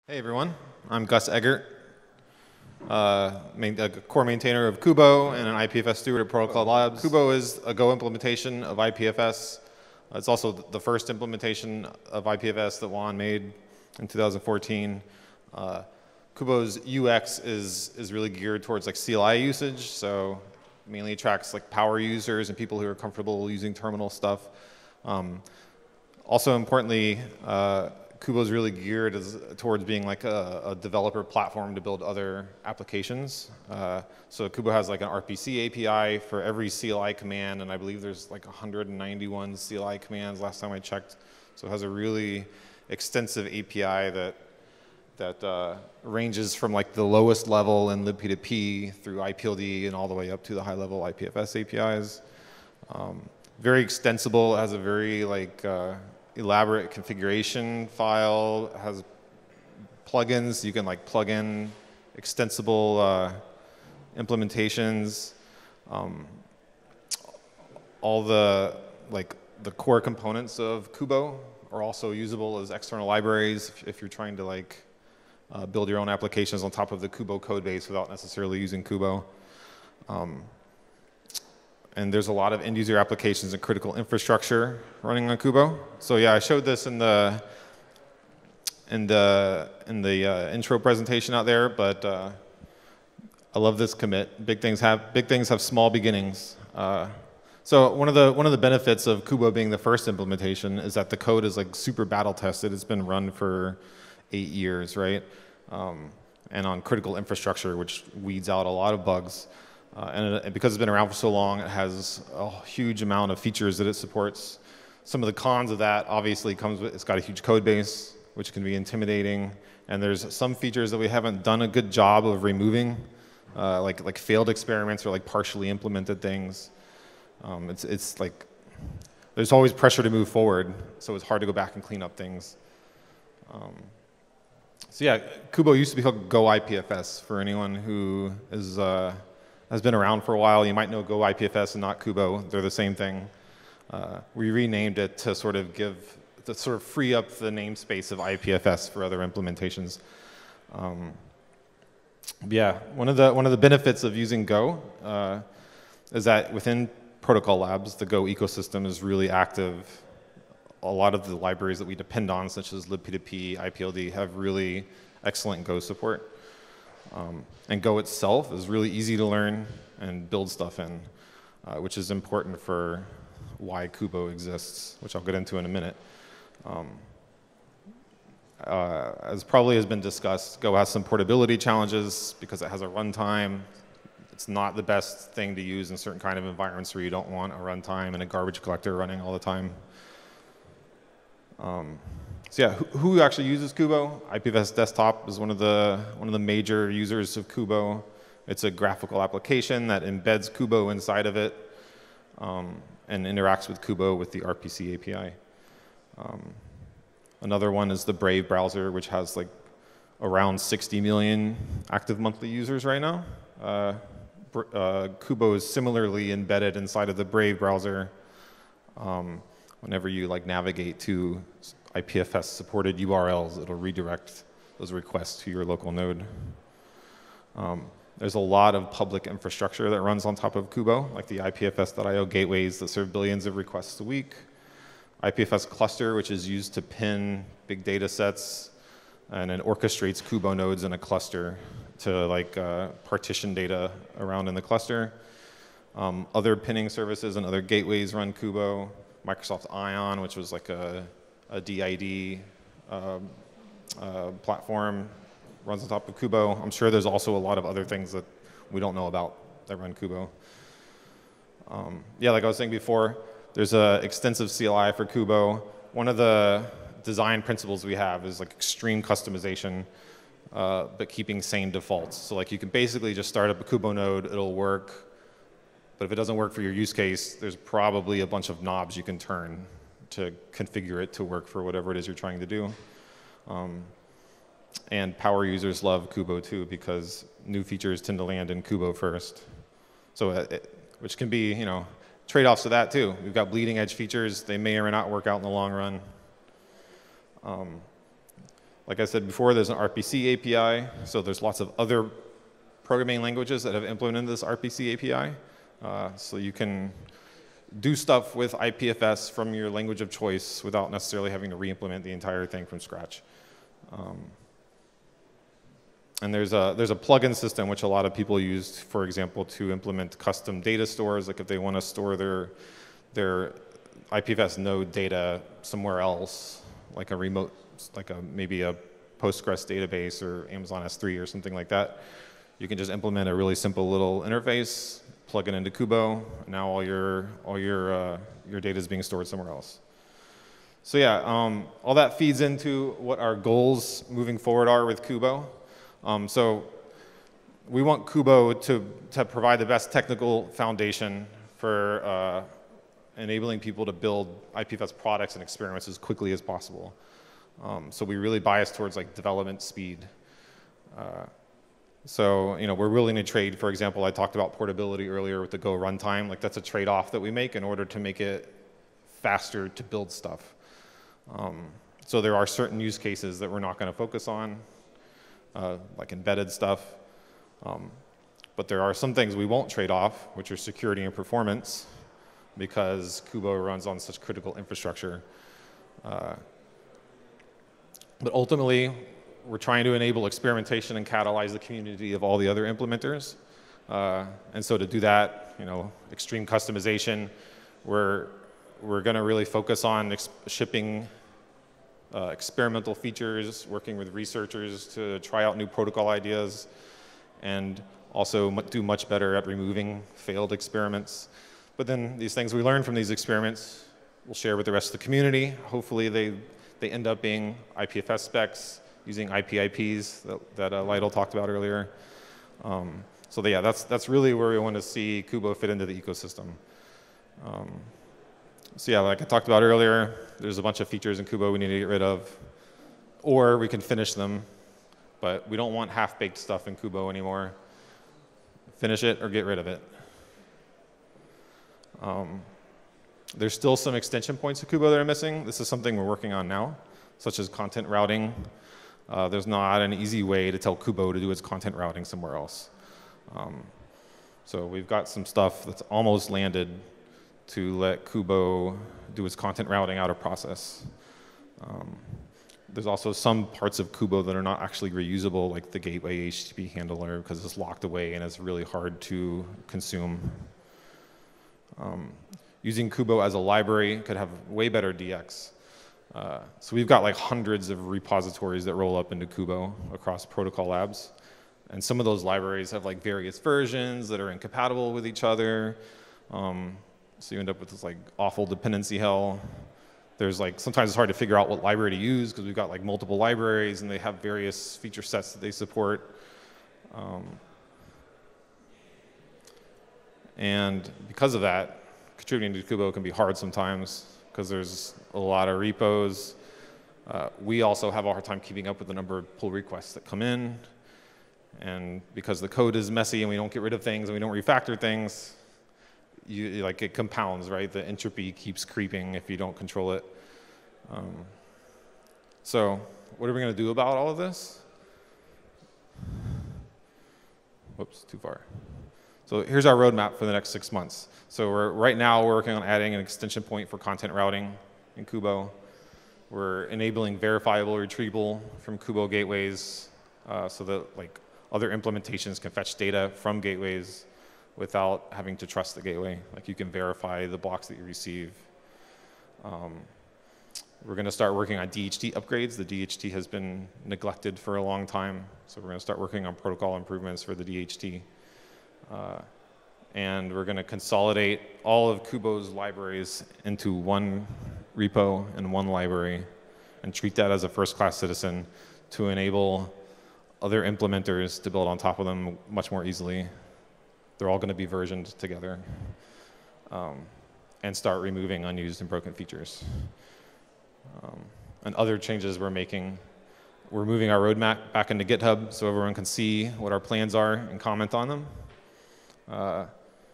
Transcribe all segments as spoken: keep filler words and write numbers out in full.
Hey everyone, I'm Gus Eggert, uh, main, a core maintainer of Kubo and an I P F S steward at Protocol Labs. Kubo is a Go implementation of I P F S. Uh, it's also the first implementation of I P F S that Juan made in two thousand fourteen. Uh, Kubo's U X is is really geared towards like C L I usage, so mainly attracts like power users and people who are comfortable using terminal stuff. Um, also importantly, uh, Kubo is really geared as, towards being like a, a developer platform to build other applications. Uh, so Kubo has like an R P C A P I for every C L I command, and I believe there's like one hundred ninety-one C L I commands last time I checked. So it has a really extensive A P I that that uh, ranges from like the lowest level in lib P two P through I P L D and all the way up to the high level I P F S A P Is. Um, very extensible. It has a very like uh, elaborate configuration file. It has plugins. You can like plug in extensible uh, implementations. Um, all the like the core components of Kubo are also usable as external libraries if, if you're trying to like uh, build your own applications on top of the Kubo code base without necessarily using Kubo. Um, And there's a lot of end-user applications and critical infrastructure running on Kubo. So yeah, I showed this in the in the in the uh, intro presentation out there, but uh, I love this commit. Big things have big things have small beginnings. Uh, so one of the one of the benefits of Kubo being the first implementation is that the code is like super battle tested. It's been run for eight years, right? Um, and on critical infrastructure, which weeds out a lot of bugs. Uh, and, it, and because it's been around for so long, it has a huge amount of features that it supports. Some of the cons of that obviously comes with, it's got a huge code base, which can be intimidating. And there's some features that we haven't done a good job of removing, uh, like, like failed experiments or like partially implemented things. Um, it's, it's like, there's always pressure to move forward, so it's hard to go back and clean up things. Um, so yeah, Kubo used to be called Go I P F S for anyone who is, uh, has been around for a while. You might know Go I P F S and not Kubo. They're the same thing. Uh, we renamed it to sort of give, to sort of free up the namespace of I P F S for other implementations. Um, yeah, one of the one of the benefits of using Go uh, is that within Protocol Labs, the Go ecosystem is really active. A lot of the libraries that we depend on, such as lib P two P, I P L D, have really excellent Go support. Um, and Go itself is really easy to learn and build stuff in, uh, which is important for why Kubo exists, which I'll get into in a minute. Um, uh, as probably has been discussed, Go has some portability challenges because it has a runtime. It's not the best thing to use in certain kind of environments where you don't want a runtime and a garbage collector running all the time. Um, So yeah, who, who actually uses Kubo? I P F S Desktop is one of the one of the major users of Kubo. It's a graphical application that embeds Kubo inside of it um, and interacts with Kubo with the R P C A P I. Um, another one is the Brave browser, which has like around sixty million active monthly users right now. Uh, uh, Kubo is similarly embedded inside of the Brave browser. Um, whenever you like navigate to I P F S supported U R Ls, it'll redirect those requests to your local node. Um, there's a lot of public infrastructure that runs on top of Kubo, like the I P F S dot I O gateways that serve billions of requests a week. I P F S cluster, which is used to pin big data sets, and it orchestrates Kubo nodes in a cluster to like uh, partition data around in the cluster. Um, other pinning services and other gateways run Kubo. Microsoft Ion, which was like a a D I D um, uh, platform, runs on top of Kubo. I'm sure there's also a lot of other things that we don't know about that run Kubo. Um, yeah, like I was saying before, there's an extensive C L I for Kubo. One of the design principles we have is like extreme customization, uh, but keeping sane defaults. So like you can basically just start up a Kubo node, it'll work, but if it doesn't work for your use case, there's probably a bunch of knobs you can turn to configure it to work for whatever it is you're trying to do. Um, and power users love Kubo too because new features tend to land in Kubo first. So it, which can be, you know, trade-offs to that too. We've got bleeding edge features. They may or may not work out in the long run. Um, Like I said before, there's an R P C A P I, so there's lots of other programming languages that have implemented this R P C A P I. Uh, so you can do stuff with I P F S from your language of choice without necessarily having to re-implement the entire thing from scratch. Um, and there's a, there's a plugin system which a lot of people use, for example, to implement custom data stores. Like if they want to store their, their I P F S node data somewhere else, like a remote, like a, maybe a Postgres database or Amazon S three or something like that, you can just implement a really simple little interface, plug it into Kubo. Now all your all your uh, your data is being stored somewhere else. So yeah, um, all that feeds into what our goals moving forward are with Kubo. Um, so we want Kubo to to provide the best technical foundation for uh, enabling people to build I P F S products and experiments as quickly as possible. Um, so we really bias towards like development speed. Uh, So, you know, we're willing to trade. For example, I talked about portability earlier with the Go runtime. Like that's a trade-off that we make in order to make it faster to build stuff. Um, so there are certain use cases that we're not going to focus on, uh, like embedded stuff. Um, but there are some things we won't trade off, which are security and performance, because Kubo runs on such critical infrastructure. Uh, but ultimately, we're trying to enable experimentation and catalyze the community of all the other implementers. Uh, and so to do that, you know, extreme customization, we're, we're going to really focus on ex shipping uh, experimental features, working with researchers to try out new protocol ideas, and also do much better at removing failed experiments. But then these things we learn from these experiments, we'll share with the rest of the community. Hopefully they, they end up being I P F S specs, using I P I Ps that, that uh, Lytle talked about earlier. Um, so yeah, that's, that's really where we want to see Kubo fit into the ecosystem. Um, so yeah, like I talked about earlier, there's a bunch of features in Kubo we need to get rid of, or we can finish them, but we don't want half-baked stuff in Kubo anymore. Finish it or get rid of it. Um, there's still some extension points of Kubo that are missing. This is something we're working on now, such as content routing. Uh, there's not an easy way to tell Kubo to do its content routing somewhere else. Um, so we've got some stuff that's almost landed to let Kubo do its content routing out of process. Um, there's also some parts of Kubo that are not actually reusable, like the gateway H T T P handler, because it's locked away and it's really hard to consume. Um, using Kubo as a library could have way better D X. Uh, so we've got like hundreds of repositories that roll up into Kubo across protocol labs. And some of those libraries have like various versions that are incompatible with each other. Um, so you end up with this like awful dependency hell. There's like, sometimes it's hard to figure out what library to use because we've got like multiple libraries and they have various feature sets that they support. Um, and because of that, contributing to Kubo can be hard sometimes, because there's a lot of repos. Uh, we also have a hard time keeping up with the number of pull requests that come in. And because the code is messy and we don't get rid of things and we don't refactor things, you, like it compounds, right? The entropy keeps creeping if you don't control it. Um, so what are we going to do about all of this? Whoops, too far. So here's our roadmap for the next six months. So we're, right now we're working on adding an extension point for content routing in Kubo. We're enabling verifiable retrieval from Kubo gateways uh, so that like other implementations can fetch data from gateways without having to trust the gateway. Like you can verify the blocks that you receive. Um, we're going to start working on D H T upgrades. The D H T has been neglected for a long time, so we're going to start working on protocol improvements for the D H T. Uh, and we're going to consolidate all of Kubo's libraries into one repo and one library and treat that as a first-class citizen to enable other implementers to build on top of them much more easily. They're all going to be versioned together um, and start removing unused and broken features. Um, and other changes we're making, we're moving our roadmap back into GitHub so everyone can see what our plans are and comment on them. Uh,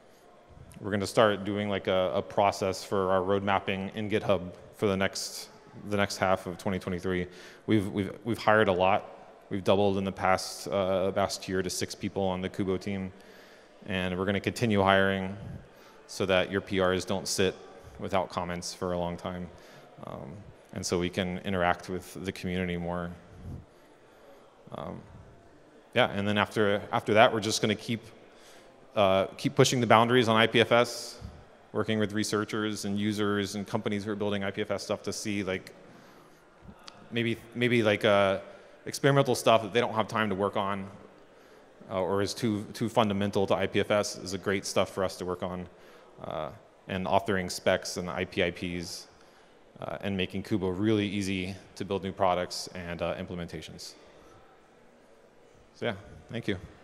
we're going to start doing like a, a process for our road mapping in GitHub for the next the next half of twenty twenty-three. We've, we've, we've hired a lot. We've doubled in the past, uh, past year to six people on the Kubo team. And we're going to continue hiring so that your P Rs don't sit without comments for a long time. Um, and so we can interact with the community more. Um, yeah, and then after, after that, we're just going to keep, uh, keep pushing the boundaries on I P F S, working with researchers and users and companies who are building I P F S stuff to see like maybe maybe like uh, experimental stuff that they don't have time to work on uh, or is too too fundamental to I P F S is a great stuff for us to work on, uh, and authoring specs and I P I Ps uh, and making Kubo really easy to build new products and uh, implementations. So yeah, thank you.